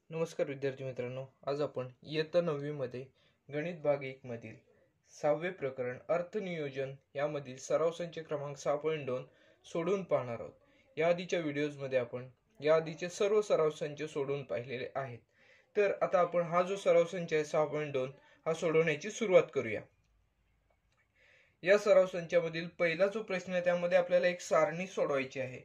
नमस्कार विद्यार्थी मित्रांनो, आज आपण इयत्ता 9वी मध्ये गणित भाग 1 मधील 6वे प्रकरण अर्थनियोजन यामधील सराव संच क्रमांक 6.2 सोडवून पाहणार आहोत. या आधीच्या व्हिडिओज मध्ये आपण या आधीचे सर्व सराव संच सोडवून पाहिलेले आहेत. तर आता आपण हा जो सराव संच आहे 6.2 हा सोडवण्याची सुरुवात करूया. या सराव संचामधील पहिला जो प्रश्न आहे त्यामध्ये आपल्याला एक सारणी सोडवायची आहे.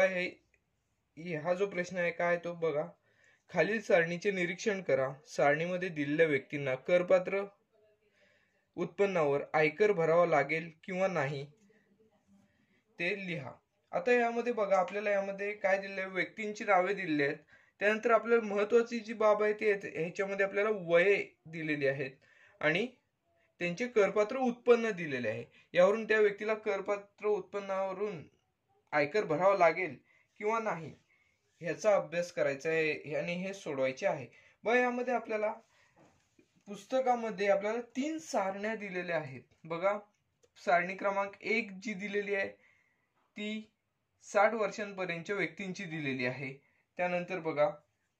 हा जो प्रश्न आहे काय तो बघा. खालील सारणीचे निरीक्षण करा. सारणीमध्ये दिलेल्या व्यक्तींना करपात्र उत्पन्नावर आयकर भरावा लागेल किंवा नाही ते लिहा. आता यामध्ये बघा आपल्याला यामध्ये काय दिले, व्यक्तींची नावे दिलेली आहेत. त्यानंतर आपल्याला महत्वाची जी बाब आहे ती ह्याच्यामध्ये आपल्याला वये दिलेली आहेत आणि त्यांचे करपात्र उत्पन्न दिलेले आहे. यावरून त्या व्यक्तीला करपात्र उत्पन्नावरून आयकर भरावा लागेल किंवा नाही ह्याचा अभ्यास करायचा आहे आणि हे सोडवायचे आहे. यामध्ये आपल्याला पुस्तकामध्ये आपल्याला 3 सारण्या दिलेल्या आहेत. बघा, सारणी क्रमांक 1 जी दिलेली आहे ती 60 वर्षांपर्यंतच्या व्यक्तींची दिलेली आहे. त्यानंतर बघा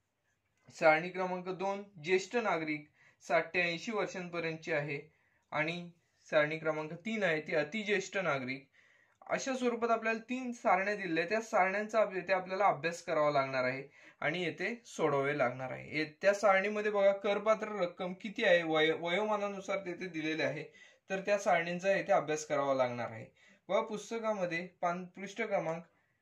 सारणी क्रमांक 2 ज्येष्ठ नागरिक 60 ते 80 वर्षांपर्यंतची आहे आणि सारणी क्रमांक 3 आहे ती अतिज्येष्ठ नागरिक. अशा स्वरूपात आपल्याला 3 सारण्या दिलेल्या आहेत. त्या सारण्यांचा येथे आपल्याला अभ्यास करावा लागणार आहे आणि येथे सोडवावे लागणार आहे. त्या सारणीमध्ये बघा करपात्र रक्कम किती आहे वयोमानानुसार तेथे दिलेले आहे. तर त्या सारणींचा येथे अभ्यास करावा लागणार आहे. बघा पुस्तकामध्ये पृष्ठ क्रमांक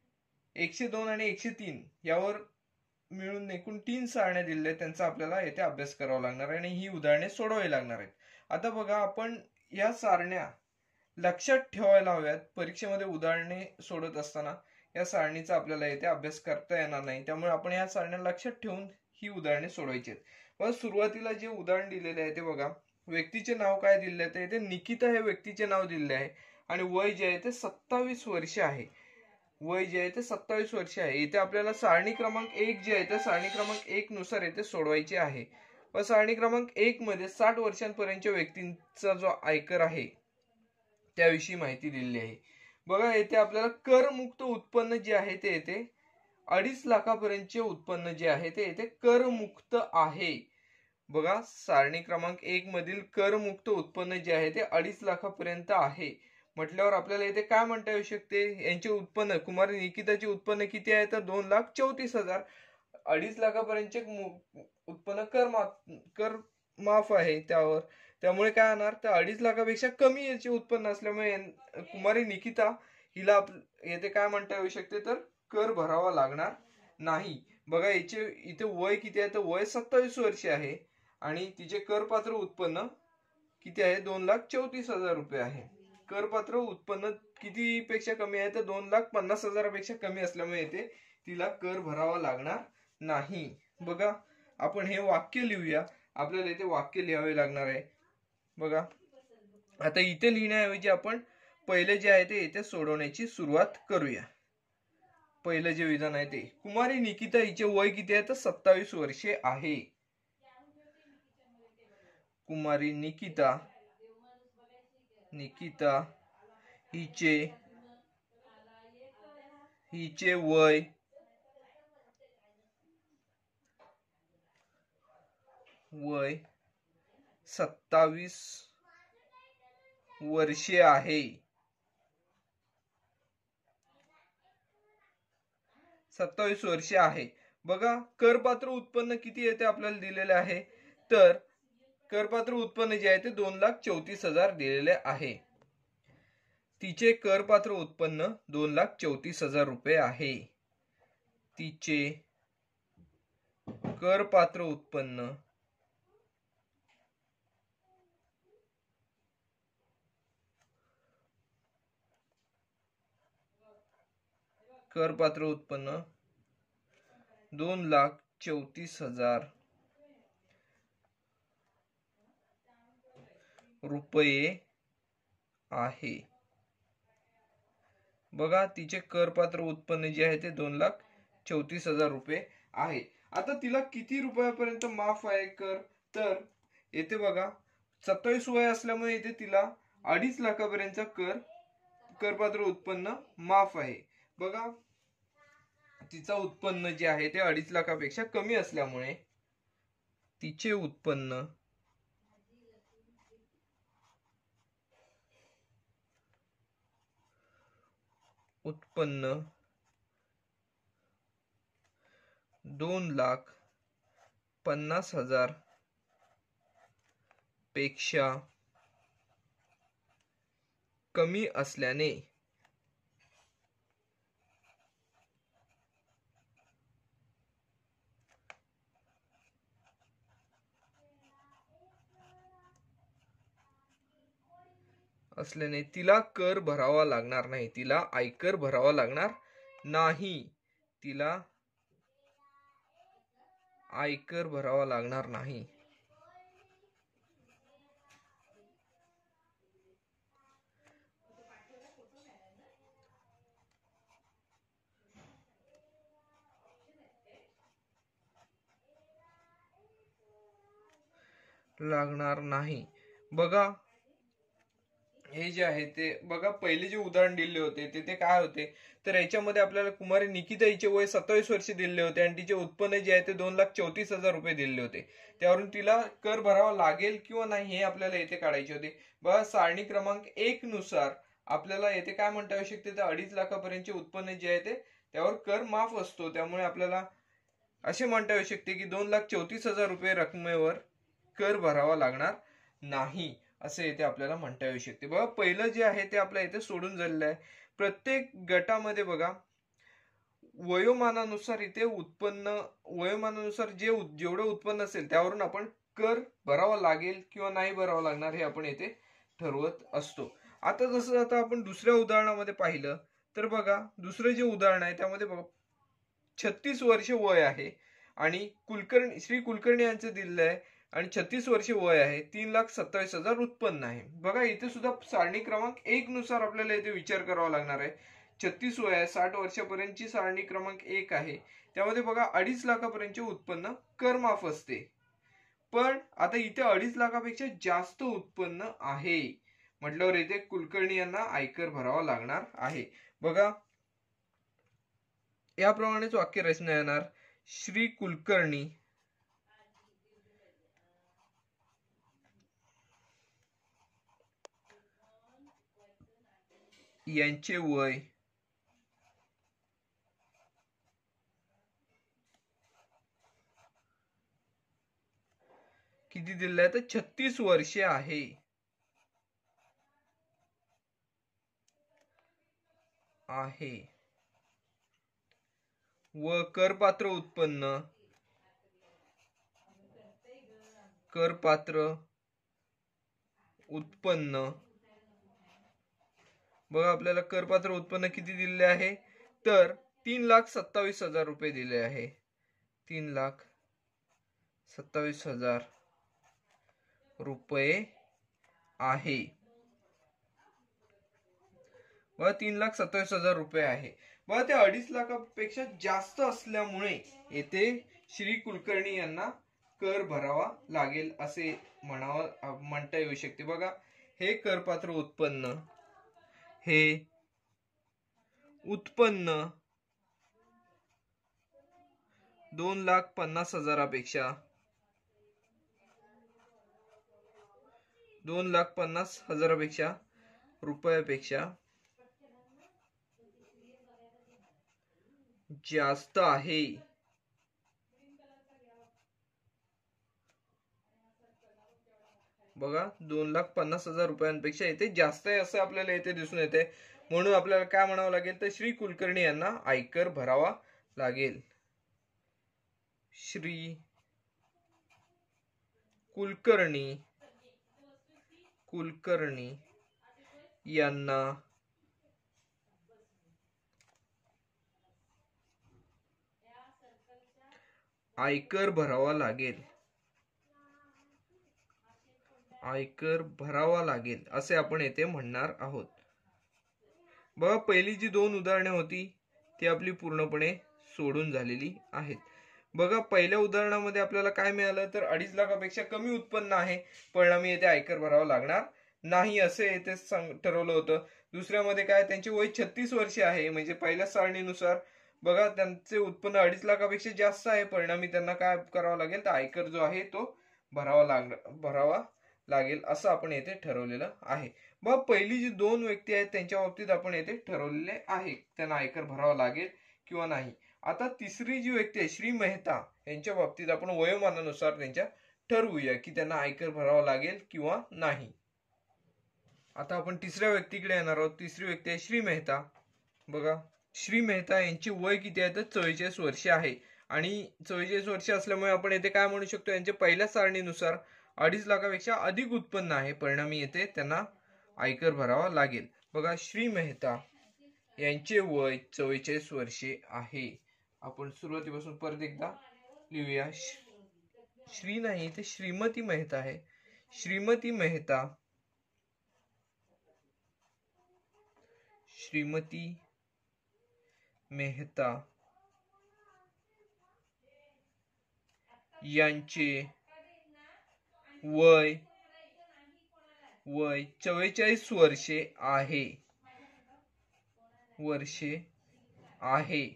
102 आणि 103 यावर मिळून एकूण 3 सारण्या दिलेल्या आहेत. त्यांचा आपल्याला येथे अभ्यास करावा लागणार आहे आणि ही उदाहरणे सोडवावी लागणार आहेत. आता बघा आपण या सारण्या लक्षात ठेवायला हव्यात. परीक्षेमध्ये उदाहरणे सोडत असताना या सारणीचा आपल्याला येथे अभ्यास करता येणार नाही. त्यामुळे आपण या सारण्या लक्षात ठेवून ही उदाहरणे सोडवायची आहेत. सुरुवातीला जे उदाहरण दिलेले आहे ते बघा. व्यक्तीचे नाव काय दिलेले आहे, इथे निकिता हे व्यक्तीचे नाव दिलेले आहे आणि वय जे आहे ते 27 वर्ष आहे. वय जे आहे ते 27 वर्ष आहे. इथे आपल्याला सारणी क्रमांक 1 जे आहे ते सारणी क्रमांक 1 नुसार येथे सोडवायचे आहे. सारणी क्रमांक 1 मध्ये 60 वर्षांपर्यंतच्या व्यक्तींचा जो आयकर आहे त्याविषयी माहिती दिलेली आहे. बघा येथे आपल्याला करमुक्त उत्पन्न जे आहे ते येथे 2.5 लाखापर्यंतचे उत्पन्न जे आहे ते येथे करमुक्त आहे. बघा सारणी क्रमांक 1 मधील करमुक्त उत्पन्न जे आहे ते 2.5 लाखापर्यंत आहे म्हटल्यावर आपल्याला येथे काय म्हणता येऊ शकते, यांचे उत्पन्न कुमारी निकिताचे उत्पन्न किती आहे तर 2,34,000. 2.5 लाखापर्यंतचे उत्पन्न कर माफ आहे त्यावर. त्यामुळे काय होणार तर 2.5 लाखापेक्षा कमी याचे उत्पन्न असल्यामुळे कुमारी निकिता हिला येथे काय म्हणता येऊ शकते तर कर भरावा लागणार नाही. बघा याचे इथे वय किती आहे तर वय 27 वर्ष आहे आणि तिचे करपात्र उत्पन्न किती आहे 2,34,000 रुपये आहे. करपात्र उत्पन्न किती पेक्षा कमी आहे तर 2,50,000 पेक्षा कमी असल्यामुळे येथे तिला कर भरावा लागणार नाही. बघा आपण हे वाक्य लिहूया. आपल्याला इथे वाक्य लिहावे लागणार आहे. बघा आता इथे लिहिण्याऐवजी आपण पहिले जे आहे ते इथे सोडवण्याची सुरुवात करूया. पहिलं जे विधान आहे ते कुमारी निकिता हिचे वय किती आहे तर 27 वर्षे आहे. कुमारी निकिता हिचे वय 27 वर्षे आहे. 27 वर्षे आहे. बघा करपात्र उत्पन्न किती येते आपल्याला दिलेले आहे तर करपात्र उत्पन्न जे आहे ते 2,34,000 दिलेले आहे. तिचे करपात्र उत्पन्न 2,34,000 रुपये आहे. तिचे करपात्र उत्पन्न करपात्र उत्पन्न 2,34,000 रुपये आहे. बघा तिचे करपात्र उत्पन्न जे आहे ते 2,34,000 रुपये आहे. आता तिला किती रुपयापर्यंत माफ आहे कर तर येथे बघा 27 वय असल्यामुळे इथे तिला 2.5 लाखापर्यंतचा करपात्र उत्पन्न माफ आहे. बघा तिचा उत्पन्न जे आहे ते 2.5 लाखापेक्षा कमी असल्यामुळे तिचे उत्पन्न 2,50,000 पेक्षा कमी असल्याने तिला कर भरावा लागणार नाही, तिला आयकर भरावा लागणार नाही, तिला आयकर भरावा लागणार नाही। लागणार नाही। बघा हे जे आहे ते बघा, पहिले जे उदाहरण दिले होते ते काय होते, तर याच्यामध्ये आपल्याला कुमारी निकिता हिचे वय 27 वर्ष दिले होते आणि तिचे उत्पन्न जे आहे ते 2,34,000 रुपये दिले होते। त्यावरून तिला कर भरावा लागेल किंवा नाही हे आपल्याला येथे काढायचे होते। बघा सारणी क्रमांक 1 नुसार आपल्याला येथे काय म्हणता येऊ शकते, तर 2.5 लाखापर्यंतचे उत्पन्न जे आहे ते त्यावर कर माफ असतो। त्यामुळे आपल्याला असे म्हणता येऊ शकते की 2,34,000 रुपये रकमेवर कर भरावा लागणार नाही, असे येथे आपल्याला म्हणता येऊ शकते। बघा पहिलं जे आहे ते आपल्या इथे सोडून झालेलं आहे। प्रत्येक गटामध्ये बघा वयोमानानुसार इथे उत्पन्न, वयोमानानुसार जेवढं उत्पन्न असेल त्यावरून आपण कर भरावा लागेल किंवा नाही भरावा लागणार हे आपण येथे ठरवत असतो। आता जसं आता आपण दुसऱ्या उदाहरणामध्ये पाहिलं तर बघा दुसरं जे उदाहरण आहे त्यामध्ये बघा 36 वर्ष वय आहे आणि श्री कुलकर्णी यांचे दिलेलं आहे आणि 36 वर्ष वय आहे, 3,27,000 उत्पन्न आहे। बघा इथे सुद्धा सारणी क्रमांक 1 नुसार आपल्याला इथे विचार करावा लागणार आहे। 36 वय आहे, 60 वर्षापर्यंतची सारणी क्रमांक 1 आहे, त्यामध्ये बघा 2.5 लाखापर्यंतचे उत्पन्न कर माफ असते। पण आता इथे 2.5 लाखापेक्षा जास्त उत्पन्न आहे म्हटल्यावर इथे कुलकर्णी यांना आयकर भरावा लागणार आहे। बघा याप्रमाणेच वाक्य रचना येणार, श्री कुलकर्णी यांचे वय किती दिले आहे, तर 36 वर्षे आहे व करपात्र उत्पन्न बघा आपल्याला करपात्र उत्पन्न किती दिले आहे, तर 3,27,000 रुपये दिले आहे, 3,27,000 रुपये आहे। बघा 3,27,000 रुपये आहे। बघा ते 2.5 लाखापेक्षा जास्त असल्यामुळे येथे श्री कुलकर्णी यांना कर भरावा लागेल असे म्हणता येऊ शकते। बघा हे करपात्र उत्पन्न, हे उत्पन्न 2,50,000 पेक्षा 2,50,000 रुपयापेक्षा जास्त आहे। बघा 2,50,000 रुपयांपेक्षा इथे जास्त आहे असं आपल्याला इथे दिसून येते, म्हणून आपल्याला काय म्हणावं लागेल, तर श्री कुलकर्णी यांना आयकर भरावा लागेल। श्री कुलकर्णी यांना आयकर भरावा लागेल असे आपण येथे म्हणणार आहोत। बघा पहिली जी 2 उदाहरणे होती ती आपली पूर्णपणे सोडून झालेली आहेत। बघा पहिल्या उदाहरणामध्ये आपल्याला काय मिळालं, तर 2.5 लाखापेक्षा कमी उत्पन्न आहे, परिणामी येथे आयकर भरावा लागणार नाही असे येथे ठरवलं होतं। दुसऱ्यामध्ये काय, त्यांचे वय 36 वर्षे आहे, म्हणजे पहिल्या सारणीनुसार बघा त्यांचे उत्पन्न 2.5 लाखापेक्षा जास्त आहे, परिणामी त्यांना काय करावं लागेल, तर आयकर जो आहे तो भरावा लागेल असं आपण येथे ठरवलेलं आहे. मग पहिली जी 2 व्यक्ती आहेत त्यांच्या बाबतीत आपण येथे ठरवलेले आहे त्यांना आयकर भरावा लागेल किंवा नाही. आता तिसरी जी व्यक्ती आहे श्री मेहता यांच्या बाबतीत आपण वयोमानानुसार त्यांच्या ठरवूया की त्यांना आयकर भरावा लागेल किंवा नाही. आता आपण तिसऱ्या व्यक्तीकडे येणार आहोत. तिसरी व्यक्ती आहे श्री मेहता. बघा श्री मेहता यांचे वय किती आहे तर 44 वर्षे आहे आणि 44 वर्षे असल्यामुळे आपण येथे काय म्हणू शकतो, यांच्या पहिल्या सारणीनुसार 2.5 लाखापेक्षा अधिक उत्पन्न आहे, परिणामी येथे त्यांना आयकर भरावा लागेल. बघा श्री मेहता यांचे वय 44 वर्षे आहे. आपण सुरुवातीपासून परत एकदा लिहूया. श्री नाही ते श्रीमती मेहता आहे. श्रीमती मेहता यांचे वय 44 वर्षे आहे.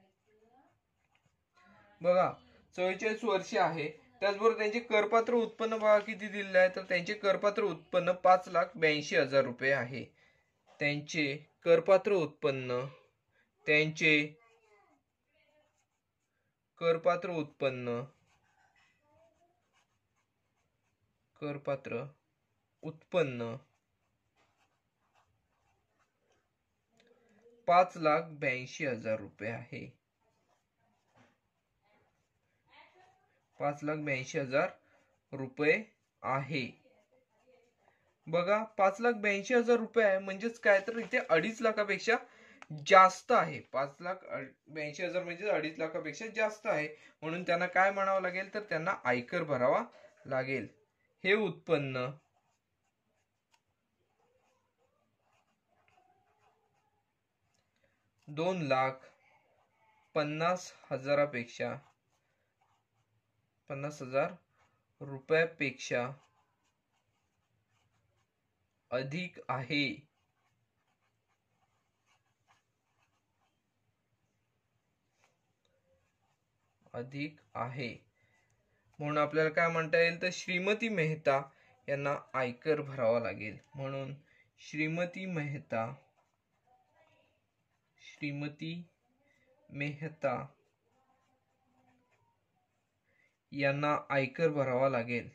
बघा 44 वर्षे आहे. त्याचबरोबर त्यांचे करपात्र उत्पन्न बघा किती दिलेले आहे, तर त्यांचे करपात्र उत्पन्न 5,82,000 रुपये आहे. त्यांचे करपात्र उत्पन्न करपात्र उत्पन्न 5,82,000 रुपये आहे. 5,82,000 रुपये आहे. बघा 5,82,000 रुपये आहे म्हणजेच काय, तर इथे 2.5 लाखापेक्षा जास्त आहे. 5,82,000 म्हणजे 2.5 लाखापेक्षा जास्त आहे, म्हणून त्यांना काय म्हणावं लागेल, तर त्यांना आयकर भरावा लागेल. हे उत्पन्न 2,50,000 रुपयापेक्षा अधिक आहे. म्हणून आपल्याला काय म्हणता येईल, तर श्रीमती मेहता यांना आयकर भरावा लागेल. म्हणून श्रीमती मेहता यांना आयकर भरावा लागेल.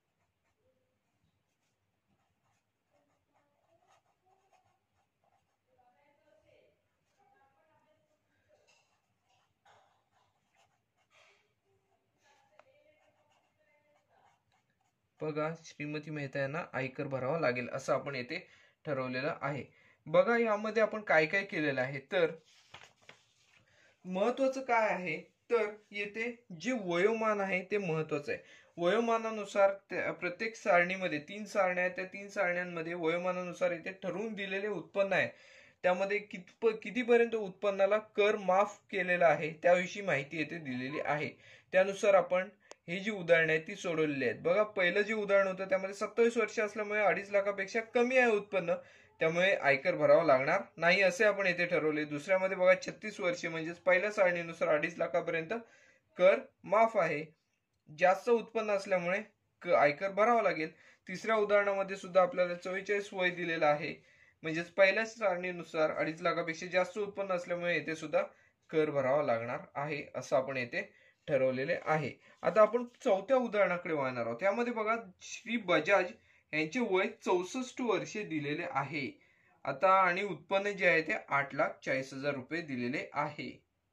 बघा श्रीमती मेहता यांना आयकर भरावा लागेल असं आपण येथे ठरवलेलं आहे. बघा यामध्ये आपण काय काय केलेलं आहे, तर महत्वाचं काय आहे, तर येथे जे वयोमान आहे ते महत्वाचं आहे. वयोमानानुसार प्रत्येक सारणीमध्ये 3 सारण्या आहेत, त्या 3 सारण्यांमध्ये वयोमानानुसार येथे ठरवून दिलेले उत्पन्न आहे, त्यामध्ये कितीपर्यंत उत्पन्नाला कर माफ केलेला आहे त्याविषयी माहिती येथे दिलेली आहे. त्यानुसार आपण ही जी उदाहरणे आहेत ती सोडवलेली आहेत. बघा पहिलं जे उदाहरण होतं त्यामध्ये 27 वर्ष असल्यामुळे 2.5 लाखापेक्षा कमी आहे उत्पन्न, त्यामुळे आयकर भरावा लागणार नाही असे आपण येथे ठरवले. दुसऱ्यामध्ये बघा 36 वर्षे म्हणजेच पहिल्या सारणीनुसार 2.5 लाखापर्यंत कर माफ आहे, जास्त उत्पन्न असल्यामुळे आयकर भरावा लागेल. तिसऱ्या उदाहरणामध्ये सुद्धा आपल्याला 44 वय दिलेलं आहे, म्हणजेच पहिल्या सारणीनुसार 2.5 लाखापेक्षा जास्त उत्पन्न असल्यामुळे येथे सुद्धा कर भरावा लागणार आहे असं आपण येथे ठरवलेले आहे. आता आपण चौथ्या उदाहरणाकडे वळणार आहोत. यामध्ये बघा श्री बजाज यांचे वय 64 वर्षे दिलेले आहे. आता आणि उत्पन्न जे आहे ते 8,40,000 रुपये दिलेले आहे.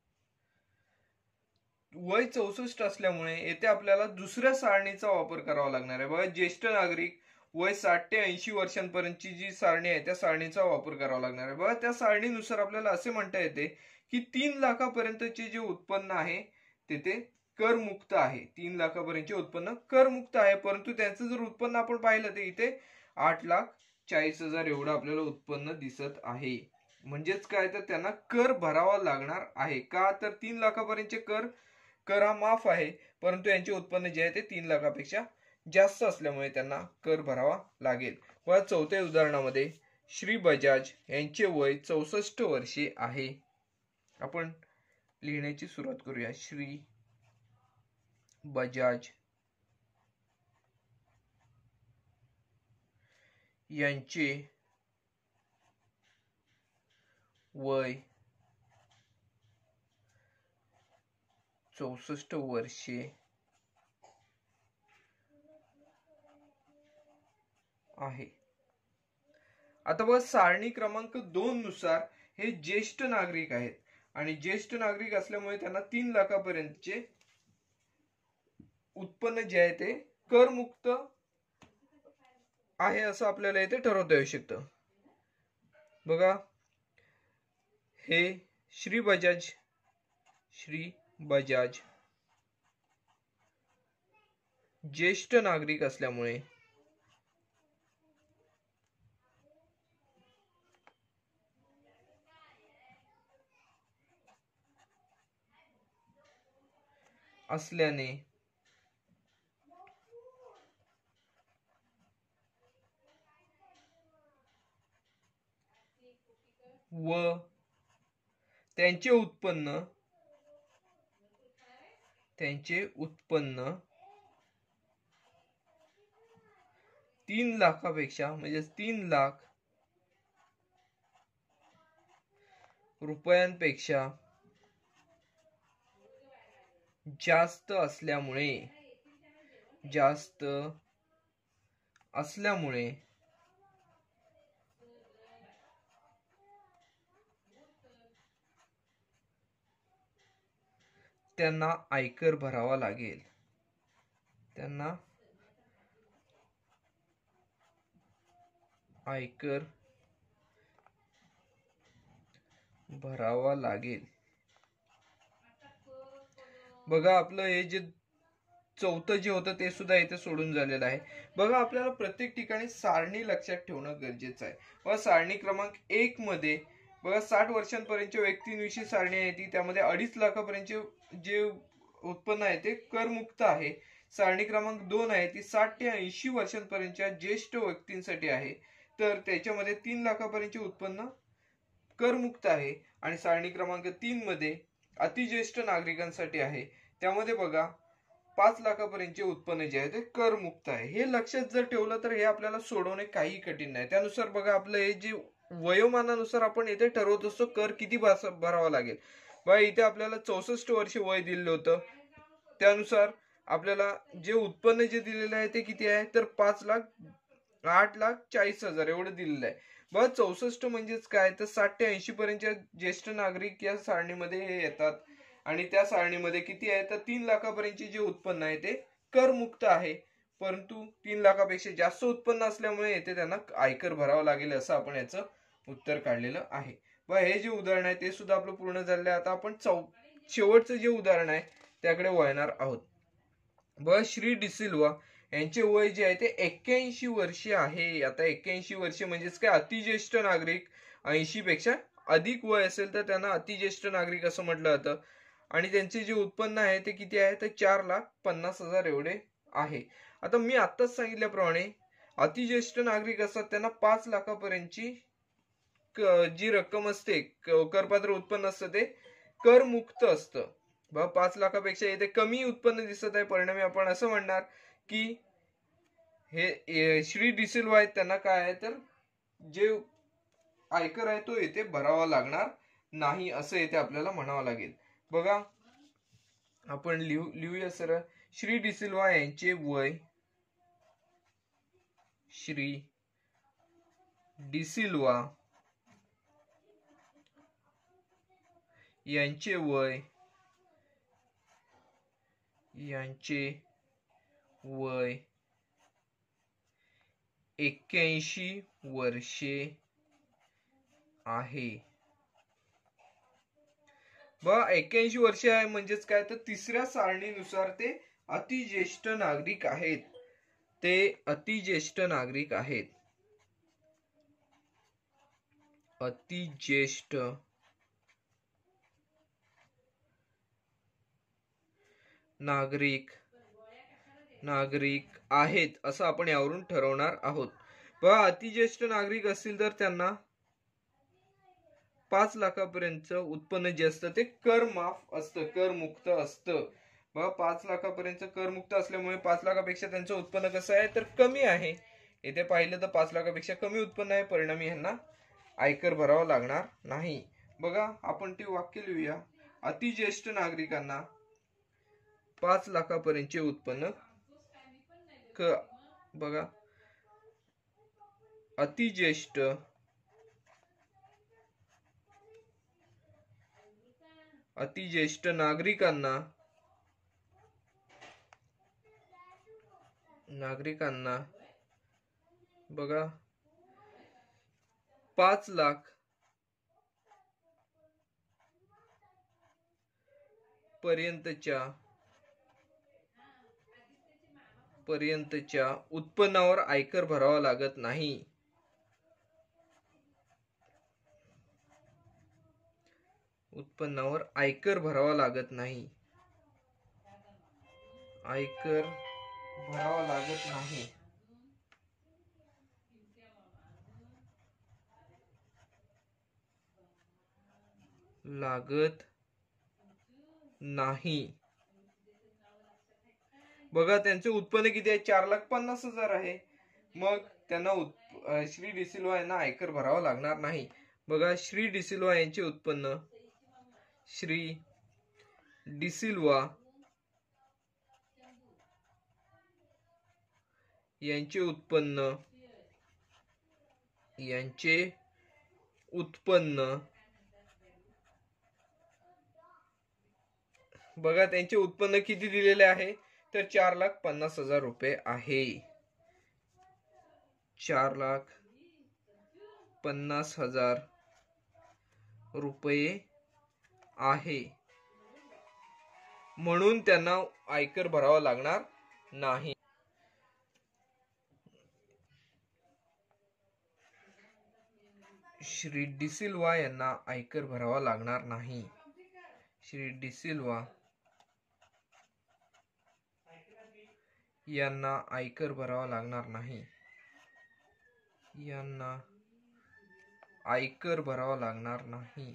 वय 64 असल्यामुळे येथे आपल्याला दुसऱ्या सारणीचा वापर करावा लागणार आहे. बघा ज्येष्ठ नागरिक वय 60 ते 80 वर्षांपर्यंतची जी सारणी आहे त्या सारणीचा वापर करावा लागणार आहे. बघा त्या सारणीनुसार आपल्याला असे म्हणता येते की 3 लाखापर्यंतचे जे उत्पन्न आहे तेथे करमुक्त आहे. 3 लाखापर्यंतचे उत्पन्न करमुक्त आहे, परंतु त्यांचं जर उत्पन्न आपण पाहिलं तर इथे 8,40,000 एवढं आपल्याला उत्पन्न दिसत आहे. म्हणजेच काय, तर त्यांना कर भरावा लागणार आहे. का, तर 3 लाखापर्यंतचे कर हा माफ आहे, परंतु यांचे उत्पन्न जे आहे ते 3 लाखापेक्षा जास्त असल्यामुळे त्यांना कर भरावा लागेल. व चौथ्या उदाहरणामध्ये श्री बजाज यांचे वय 64 वर्षे आहे. आपण लिहिण्याची सुरुवात करूया. श्री बजाज यांचे वय 64 वर्षे आहे. आता बघा, सारणी क्रमांक 2 नुसार हे ज्येष्ठ नागरिक आहेत आणि ज्येष्ठ नागरिक असल्यामुळे त्यांना 3 लाखापर्यंतचे उत्पन्न जे आहे ते करमुक्त आहे असं आपल्याला इथे ठरवता येऊ शकतं. बघा, हे श्री बजाज ज्येष्ठ नागरिक असल्यामुळे व त्यांचे उत्पन्न 3 लाखापेक्षा म्हणजे 3 लाख रुपयांपेक्षा जास्त असल्यामुळे त्यांना आयकर भरावा लागेल. बघा, आपलं हे जे चौथं जे होतं ते सुद्धा इथे सोडून झालेलं आहे. बघा, आपल्याला प्रत्येक ठिकाणी सारणी लक्षात ठेवणं गरजेचं आहे. बघा, सारणी क्रमांक 1 मध्ये बघा 60 वर्षांपर्यंतच्या व्यक्तींविषयी सारणी आहे ती, त्यामध्ये 2.5 लाखापर्यंतचे जे उत्पन्न आहे ते करमुक्त आहे. सारणी क्रमांक 2 आहे ती 60 ते 80 वर्षांपर्यंतच्या ज्येष्ठ व्यक्तींसाठी आहे, तर त्याच्यामध्ये 3 लाखापर्यंतचे उत्पन्न करमुक्त आहे. आणि सारणी क्रमांक 3 मध्ये अतिज्येष्ठ नागरिकांसाठी आहे, त्यामध्ये बघा 5 लाखापर्यंतचे उत्पन्न जे आहे ते करमुक्त आहे. हे लक्षात जर ठेवलं तर हे आपल्याला सोडवणे काही कठीण नाही. त्यानुसार बघा, आपलं हे जे वयोमानानुसार आपण इथे ठरवत असतो कर किती भरावा लागेल. बघा, इथे आपल्याला 64 वर्ष वय दिलेलं होतं, त्यानुसार आपल्याला जे उत्पन्न जे दिलेलं आहे ते किती आहे तर 5,08,40,000 एवढं दिलेलं आहे. बघा, 64 म्हणजेच काय तर 60 ते 80 पर्यंतच्या ज्येष्ठ नागरिक या सारणीमध्ये हे येतात आणि त्या सारणीमध्ये किती आहे तर 3 लाखापर्यंतचे जे उत्पन्न आहे ते करमुक्त आहे, परंतु 3 लाखापेक्षा जास्त उत्पन्न असल्यामुळे येथे त्यांना आयकर भरावा लागेल असं आपण याचं उत्तर काढलेलं आहे. बघा, हे जे उदाहरण आहे ते सुद्धा आपलं पूर्ण झालेलं आहे. आता आपण शेवटचं जे उदाहरण आहे त्याकडे वळणार आहोत. बघा, श्री डिसिल्वा यांचे वय जे आहे ते 81 वर्षे आहे. आता 81 वर्षे म्हणजेच काय, अतिज्येष्ठ नागरिक. 80 पेक्षा अधिक वय असेल तर त्यांना अतिज्येष्ठ नागरिक असं म्हटलं जातं. आणि त्यांचे जे उत्पन्न आहे ते किती आहे तर 4,50,000 एवढे आहे. आता मी आत्ताच सांगितल्याप्रमाणे अतिज्येष्ठ नागरिक असतात त्यांना 5 लाखापर्यंतची जी रक्कम असते, करपात्र उत्पन्न असतं ते करमुक्त असतं. 5 लाखापेक्षा इथे कमी उत्पन्न दिसत आहे, परिणामी आपण असं म्हणणार की हे श्री डिसिल्वा आहेत त्यांना काय आहे तर जे आयकर आहे तो इथे भरावा लागणार नाही असं इथे आपल्याला म्हणावं लागेल. बघा, आपण लिहूया सर. श्री डिसिल्वा यांचे वय, श्री डिसिल्वा यांचे वय 81 वर्षे आहे. बघा, 81 वर्षे आहे म्हणजेच काय तर तिसऱ्या सारणीनुसार ते अतिज्येष्ठ नागरिक आहेत. अतिज्येष्ठ नागरिक आहेत असं आपण यावरून ठरवणार आहोत. बघा, अतिज्येष्ठ नागरिक असतील तर त्यांना 5 लाखापर्यंत उत्पन्न जे असतं ते कर माफ असतं, कर मुक्त असतं. बघा 5 लाखापर्यंत कर मुक्त असल्यामुळे 5 लाखापेक्षा त्यांचं उत्पन्न कसं आहे तर कमी आहे. इथे पाहिलं तर 5 लाखापेक्षा कमी उत्पन्न आहे, परिणामी ह्यांना आयकर भरावा लागणार नाही. बघा आपण ते वाक्य लिहूया. अतिज्येष्ठ नागरिकांना 5 लाखापर्यंतचे उत्पन्न बघा अतिज्येष्ठ नागरिकांना बघा 5 लाख पर्यंतच्या उत्पन्नावर आयकर भरावा लागत नाही. उत्पन्नावर आयकर भरावा लागत नाही. आयकर भरावा लागत नाही. लागत नाही. बघा त्यांचे उत्पन्न किती आहे 4,50,000 आहे. मग त्यांना श्री डिसिल्वा यांना आयकर भरावा लागणार नाही. बघा श्री डिसिल्वा यांचे उत्पन्न श्री डिसिल्वा यांचे उत्पन्न बघा त्यांचे उत्पन्न किती दिलेले आहे तर 4,50,000 रुपये आहे. 4,50,000 रुपये आहे, म्हणून त्यांना आयकर भरावा लागणार नाही. श्री डिसिल्वा यांना आयकर भरावा लागणार नाही. श्री डिसिल्वा यांना आयकर भरावा लागणार नाही. यांना आयकर भरावा लागणार नाही.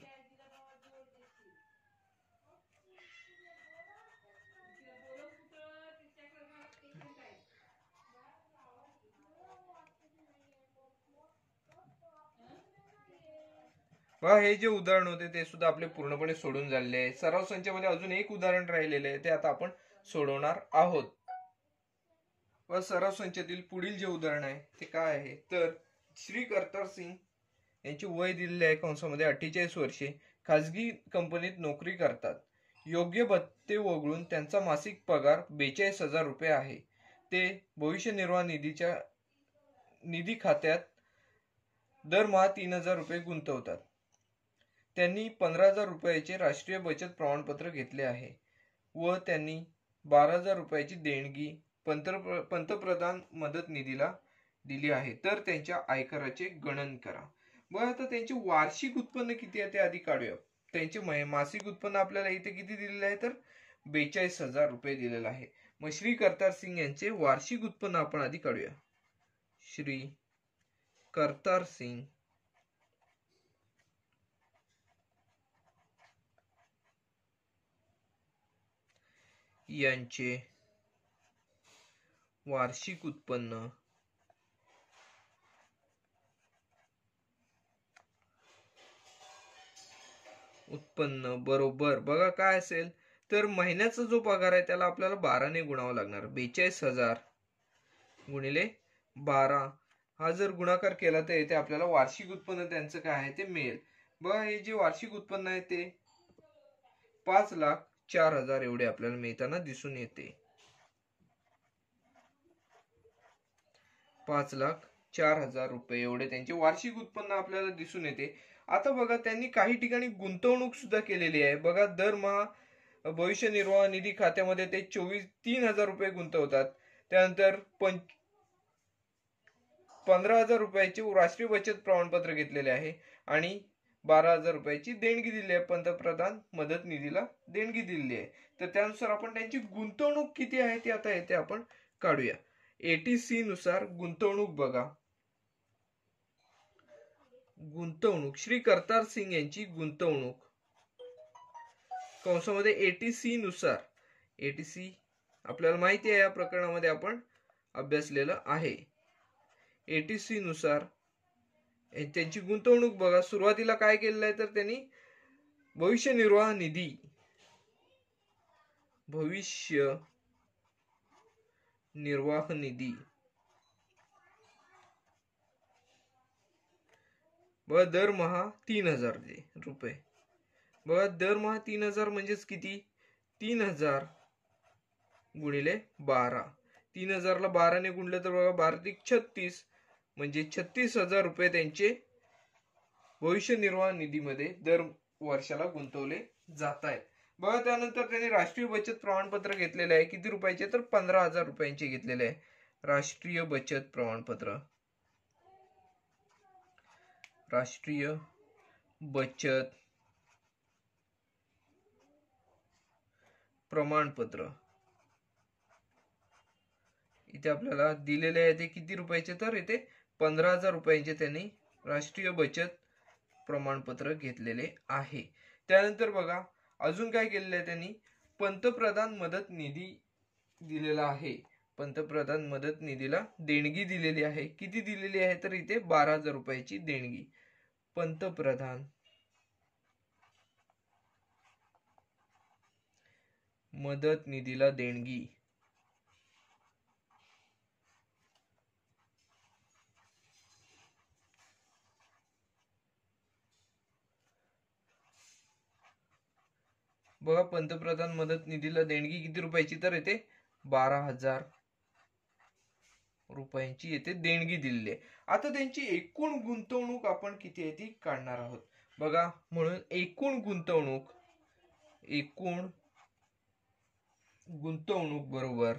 हे जे उदाहरण होते ते सुद्धा आपले पूर्णपणे सोडून झालेले आहे. सराव संचामध्ये अजून एक उदाहरण राहिलेले आहे, ते आता आपण सोडवणार आहोत. व सराव संचातील पुढील जे उदाहरण आहे ते काय आहे तर श्री करतार सिंग यांची वय दिलेले आहे कंसामध्ये 48 वर्षे, खाजगी कंपनीत नोकरी करतात. योग्य भत्ते वगळून त्यांचा मासिक पगार 42,000 रुपये आहे. ते भविष्य निर्वाह निधी खात्यात दरमहा 3,000 रुपये गुंतवतात. त्यांनी 15,000 रुपयाचे राष्ट्रीय बचत प्रमाणपत्र घेतले आहे व त्यांनी 12,000 रुपयाची देणगी पंतप्रधान मदत निधीला दिली आहे. तर त्यांच्या आयकराचे गणन करा. बघा आता त्यांचे वार्षिक उत्पन्न किती आहे ते आधी काढूया. त्यांचे मासिक उत्पन्न आपल्याला इथे किती दिलेले आहे तर 42,000 रुपये दिलेले आहे. मग श्री करतार सिंग यांचे वार्षिक उत्पन्न आपण आधी काढूया. श्री करतार सिंग यांचे वार्षिक उत्पन्न बरोबर बघा काय असेल तर महिन्याचा जो पगार आहे त्याला आपल्याला 12 ने गुणावं लागणार. 42,000 गुणिले 12 हा जर गुणाकार केला तर येथे आपल्याला वार्षिक उत्पन्न त्यांचं काय आहे ते मिळेल. बघा हे जे वार्षिक उत्पन्न आहे ते 5,04,000 एवढे आपल्याला मिळताना दिसून येते. 5,04,000 रुपये एवढे त्यांचे वार्षिक उत्पन्न आपल्याला दिसून येते. आता बघा त्यांनी काही ठिकाणी गुंतवणूक सुद्धा केलेली आहे. बघा दरमहा भविष्य निर्वाह निधी खात्यामध्ये ते 3,000 रुपये गुंतवतात. त्यानंतर 15,000 रुपयाचे राष्ट्रीय बचत प्रमाणपत्र घेतलेले आहे आणि 12,000 रुपयाची देणगी दिली आहे, पंतप्रधान मदत निधीला देणगी दिलेली आहे. तर त्यानुसार आपण त्यांची गुंतवणूक किती आहे ती आता येथे आपण काढूया. ATC नुसार गुंतवणूक बघा, गुंतवणूक श्री करतार सिंग यांची गुंतवणूक कंसामध्ये एटीसी नुसार, एटीसी आपल्याला माहिती आहे या प्रकरणामध्ये आपण अभ्यासलेलं आहे. एटीसी नुसार त्यांची गुंतवणूक बघा, सुरुवातीला काय केलेलं आहे तर त्यांनी भविष्य निर्वाह निधी, भविष्य निर्वाह निधी बघा दरमहा 3000 रुपये. बघा दरमहा 3000 म्हणजेच किती, 3000 गुणिले 12, 3000 ला 12 ने गुणलं तर बघा 12 36, म्हणजे 36,000 रुपये त्यांचे भविष्य निर्वाह निधीमध्ये दर वर्षाला गुंतवले जात आहेत. बघा त्यानंतर त्यांनी राष्ट्रीय बचत प्रमाणपत्र घेतलेले आहे, किती रुपयाचे तर 15,000 रुपयांचे घेतलेले आहे. राष्ट्रीय बचत प्रमाणपत्र, राष्ट्रीय बचत प्रमाणपत्र इथे आपल्याला दिलेले आहे ते किती रुपयाचे तर इथे 15,000 रुपयांचे त्यांनी राष्ट्रीय बचत प्रमाणपत्र घेतलेले आहे. त्यानंतर बघा अजून काय केलेले आहे त्यांनी, पंतप्रधान मदत निधी दिलेला आहे. पंतप्रधान मदत निधीला देणगी दिलेली आहे, किती दिलेली आहे तर इथे 12,000 रुपयाची देणगी. पंतप्रधान मदत निधीला देणगी बघा, पंतप्रधान मदत निधीला देणगी किती रुपयाची तर येते 12,000 रुपयांची येथे देणगी दिलेली आहे. आता त्यांची एकूण गुंतवणूक आपण किती आहे ती काढणार आहोत. बघा म्हणून एकूण गुंतवणूक, एकूण गुंतवणूक बरोबर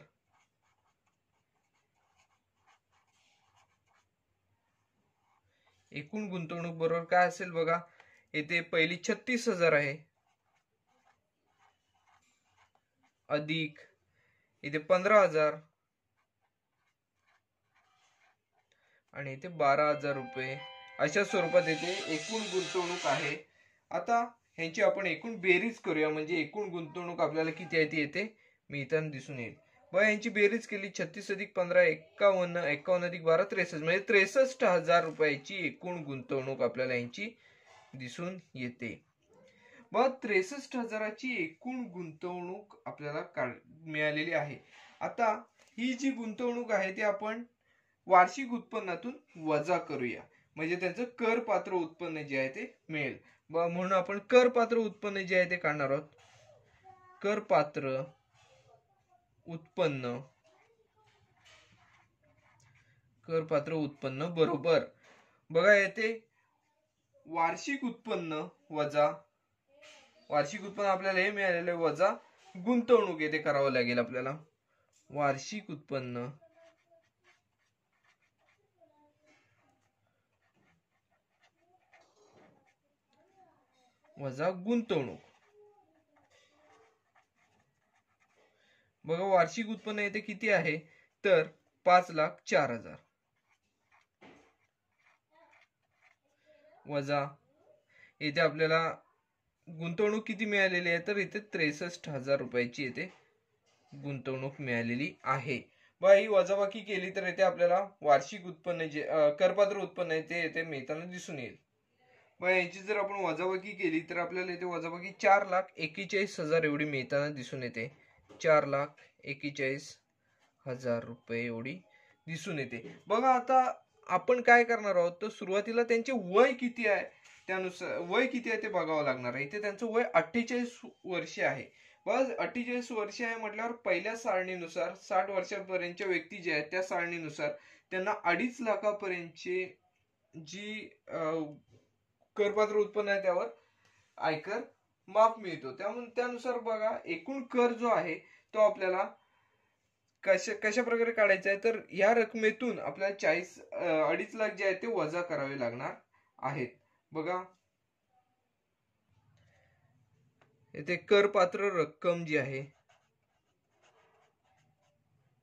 एकूण गुंतवणूक बरोबर काय असेल बघा, येथे पहिली 36,000 आहे, अधिक इथे 15,000 आणि इथे 12,000 रुपये अशा स्वरूपात येथे एकूण गुंतवणूक आहे. आता ह्यांची आपण एकूण बेरीज करूया, म्हणजे एकूण गुंतवणूक आपल्याला किती आहे ती येते मिळताना दिसून येईल. बघा यांची बेरीज केली, 36 अधिक 15 51, 51 अधिक 12 63, म्हणजे 63,000 रुपयाची एकूण गुंतवणूक आपल्याला यांची दिसून येते. बघा 63,000ची एकूण गुंतवणूक आपल्याला मिळालेली आहे. आता ही जी गुंतवणूक आहे ती आपण वार्षिक उत्पन्नातून वजा करूया, म्हणजे त्यांचं करपात्र उत्पन्न जे आहे ते मिळेल. म्हणून आपण करपात्र उत्पन्न जे आहे ते काढणार आहोत. करपात्र उत्पन्न, करपात्र उत्पन्न बरोबर बघा येते वार्षिक उत्पन्न वजा, वार्षिक उत्पन्न आपल्याला हे मिळालेले वजा गुंतवणूक येथे करावं लागेल आपल्याला. वार्षिक उत्पन्न वजा गुंतवणूक. बघा वार्षिक उत्पन्न येथे किती आहे तर 5,04,000 वजा येथे आपल्याला गुंतवणूक किती मिळालेली आहे तर इथे 63,000 रुपयाची येथे गुंतवणूक मिळालेली आहे. बघा ही वजाबाकी केली तर येथे आपल्याला वार्षिक उत्पन्न जे करपात्र उत्पन्न आहे ते येथे मिळताना दिसून येईल. मग याची जर आपण वजाबाकी केली तर आपल्याला इथे वजाबाकी 4,41,000 एवढी मिळताना दिसून येते. 4,41,000 रुपये एवढी दिसून येते. बघा आता आपण काय करणार आहोत तर सुरुवातीला त्यांचे वय किती आहे त्यानुसार वय किती आहे ते बघावं लागणार आहे. इथे त्यांचं वय 48 वर्षे आहे. बस 48 वर्षे आहे म्हटल्यावर पहिल्या सारणीनुसार 60 वर्षापर्यंतच्या व्यक्ती जे आहेत त्या सारणीनुसार त्यांना 2.5 लाखापर्यंतचे जी करपात्र उत्पन्न आहे त्यावर आयकर माफ मिळतो. त्यानुसार बघा एकूण कर जो आहे तो आपल्याला कशा प्रकारे काढायचा आहे तर या रकमेतून आपल्याला 2.5 लाख जे आहे ते वजा करावे लागणार आहेत. बघा येथे करपात्र रक्कम जी आहे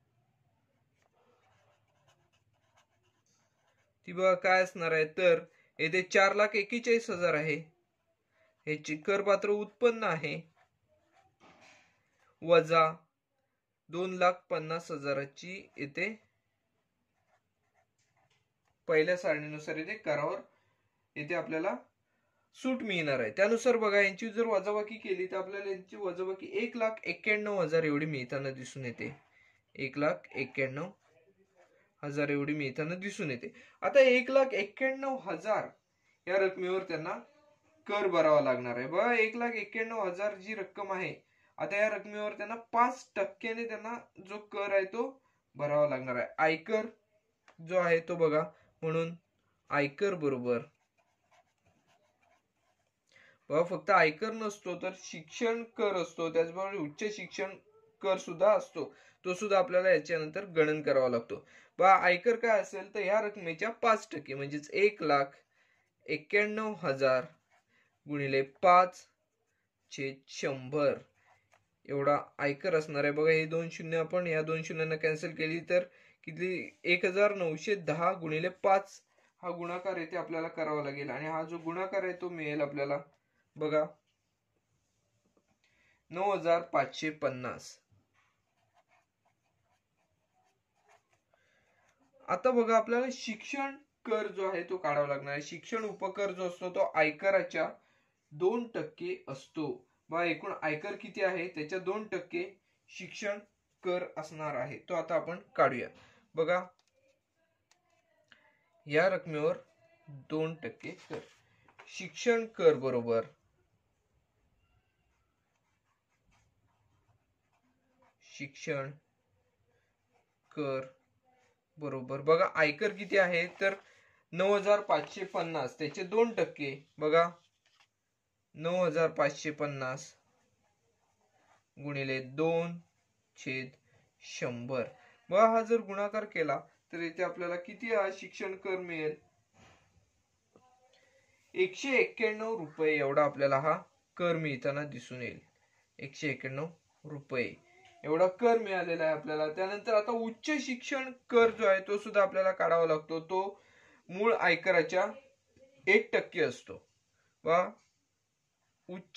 ती बघा काय असणार आहे तर येथे 4,41,000 आहे, हे करपात्र उत्पन्न आहे, वजा 2,50,000ची येथे पहिल्या सारणीनुसार येथे करावर येथे आपल्याला सूट मिळणार आहे. त्यानुसार बघा यांची जर वजाबाकी केली तर आपल्याला यांची वजाबाकी 1,91,000 एवढी मिळताना दिसून येते. 1,91,000 एवढी मिळताना दिसून येते. आता 1,91,000 या रकमेवर त्यांना कर भरावा लागणार आहे. बघा 1,91,000 जी रक्कम आहे, आता या रकमेवर त्यांना 5% त्यांना जो कर आहे तो भरावा लागणार आहे. आयकर जो आहे तो बघा, म्हणून आयकर बरोबर बघा फक्त आयकर नसतो तर शिक्षण कर असतो, त्याचबरोबर उच्च शिक्षण कर सुद्धा असतो, तो सुद्धा आपल्याला याच्यानंतर गणन करावा लागतो. बघा आयकर काय असेल तर या रकमेच्या 5% म्हणजेच 1,91,000 गुणिले 5/100 एवढा आयकर असणार आहे. बघा हे 2 शून्य आपण या 2 शून्यांना कॅन्सल केली तर किती 1,910 गुणिले 5 हा गुणाकार येथे आपल्याला करावा लागेल आणि हा जो गुणाकार आहे तो मिळेल आपल्याला बघा 9,550. आता बघा आपल्याला शिक्षण कर जो आहे तो काढावा लागणार आहे. शिक्षण उपकर जो असतो तो आयकराच्या 2% असतो. बघा एकूण आयकर किती आहे त्याच्या 2% शिक्षण कर असणार आहे, तो आता आपण काढूया. बघा या रकमेवर 2% कर, शिक्षण कर बरोबर शिक्षण कर बरोबर बघा आयकर किती आहे तर 9,550 त्याचे 2% बघा 9,550 गुणिले 2/100. बघा हा जर गुणाकार केला तर इथे आपल्याला किती हा शिक्षण कर मिळेल 191 रुपये एवढा आपल्याला हा कर मिळताना दिसून येईल. 191 रुपये एवढा कर मिळालेला आहे आपल्याला. त्यानंतर आता उच्च शिक्षण कर जो आहे तो सुद्धा आपल्याला काढावा लागतो, तो मूळ आयकराच्या 1% असतो. वा उच्च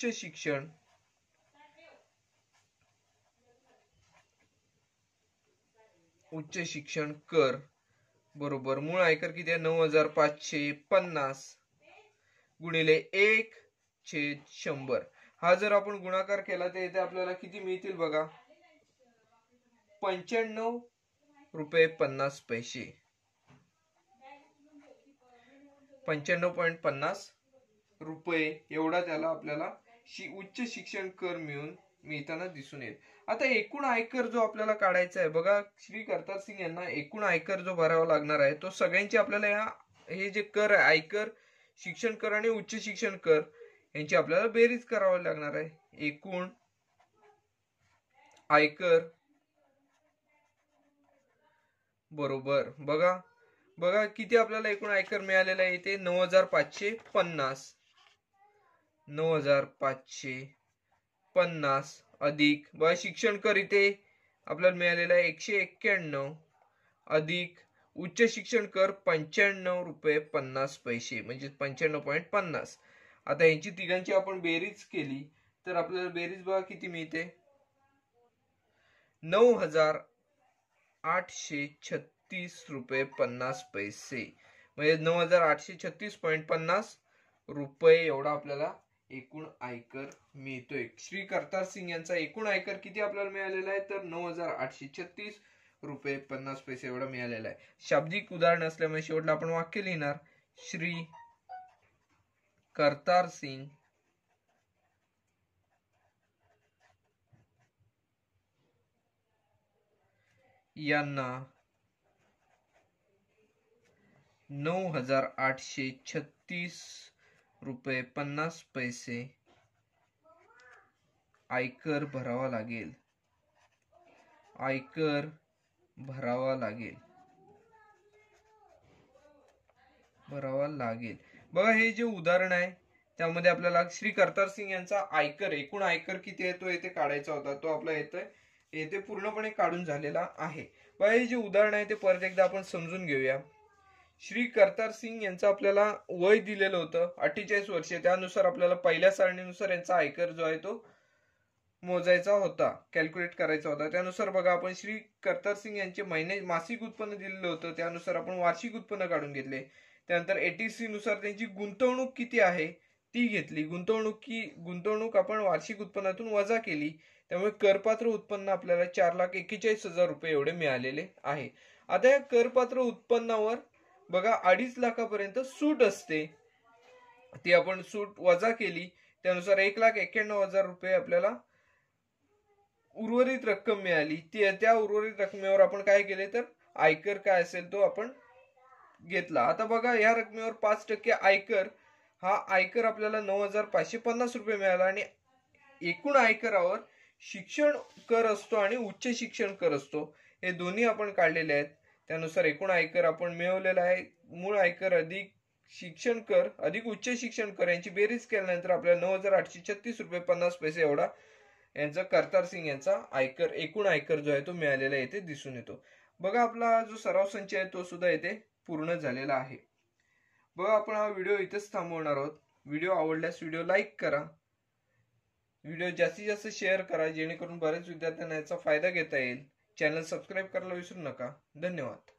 शिक्षण कर बरोबर मूळ आयकर किती आहे 9,550 गुणिले 1/100. हा जर आपण गुणाकार केला तर इथे आपल्याला किती मिळतील बघा 95 रुपये 50 पैसे 95.50 रुपये एवढा त्याला आपल्याला उच्च शिक्षण कर मिळताना दिसून येईल. आता एकूण आयकर जो आपल्याला काढायचा आहे बघा श्री करतार सिंग यांना एकूण आयकर जो भरावा लागणार आहे तो सगळ्यांची आपल्याला हे जे कर आहे आयकर शिक्षण कर आणि उच्च शिक्षण कर यांची आपल्याला बेरीज करावी लागणार आहे. एकूण आयकर बरोबर बघा किती आपल्याला एकूण आयकर मिळालेला आहे इथे 9,550 अधिक बघा शिक्षण कर इथे आपल्याला मिळालेला आहे 191 अधिक उच्च शिक्षण कर 95 रुपये 50 पैसे म्हणजे 95.50. आता यांची तिघांची आपण बेरीज केली तर आपल्याला बेरीज बघा किती मिळते 9,836 रुपये 50 पैसे म्हणजे 9,836.50 रुपये एवढा आपल्याला एकूण आयकर मिळतोय. श्री करतार सिंग यांचा एकूण आयकर किती आपल्याला मिळालेला आहे तर 9,836 रुपये 50 पैसे एवढा मिळालेला आहे. शाब्दिक उदाहरण असल्यामुळे शेवटला आपण वाक्य लिहिणार श्री करतार सिंग यांना 9,836 रुपये 50 पैसे आयकर भरावा लागेल बघा हे जे उदाहरण आहे त्यामध्ये आपल्याला श्री करतार सिंग यांचा आयकर एकूण आयकर किती आहे तो येथे काढायचा होता, तो आपला येथे पूर्णपणे काढून झालेला आहे. बघा हे जे उदाहरण आहे ते परत एकदा आपण समजून घेऊया. श्री करतार सिंग यांचं आपल्याला वय दिलेलं होतं 48 वर्षे. त्यानुसार आपल्याला पहिल्या सारणीनुसार यांचा आयकर जो आहे तो मोजायचा होता, कॅल्क्युलेट करायचा होता. त्यानुसार बघा आपण श्री करतार सिंग यांचे मासिक उत्पन्न दिलेलं होतं, त्यानुसार आपण वार्षिक उत्पन्न काढून घेतले. त्यानंतर एटीसी नुसार त्यांची गुंतवणूक किती आहे ती घेतली. गुंतवणूक आपण वार्षिक उत्पन्नातून वजा केली, त्यामुळे करपात्र उत्पन्न आपल्याला 4,41,000 रुपये एवढे मिळालेले आहे. आता या करपात्र उत्पन्नावर बघा 2.5 लाखापर्यंत सूट असते, ती आपण सूट वजा केली. त्यानुसार 1,91,000 रुपये आपल्याला उर्वरित रक्कम मिळाली. त्या उर्वरित रकमेवर आपण काय केले तर आयकर काय असेल तो आपण घेतला. आता बघा या रकमेवर 5% आयकर, हा आयकर आपल्याला 9,550 रुपये मिळाला. आणि एकूण आयकरावर शिक्षण कर असतो आणि उच्च शिक्षण कर असतो, हे दोन्ही आपण काढलेले आहेत. त्यानुसार एकूण आयकर आपण मिळवलेला आहे. मूळ आयकर अधिक शिक्षण कर अधिक उच्च शिक्षण कर यांची बेरीज केल्यानंतर आपल्याला 9,836 रुपये 50 पैसे एवढा यांचा करतार सिंग यांचा आयकर, एकूण आयकर जो आहे तो मिळालेला येथे दिसून येतो. बघा आपला जो सराव संच आहे तो सुद्धा येथे पूर्ण झालेला आहे. बघा आपण हा व्हिडिओ इथेच थांबवणार आहोत. व्हिडिओ आवडल्यास व्हिडिओ लाईक करा, व्हिडिओ जास्तीत जास्त शेअर करा, जेणेकरून बरेच विद्यार्थ्यांना याचा फायदा घेता येईल. चॅनल सबस्क्राईब करायला विसरू नका. धन्यवाद.